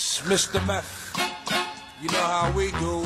It's Mr. Meth. You know how we do.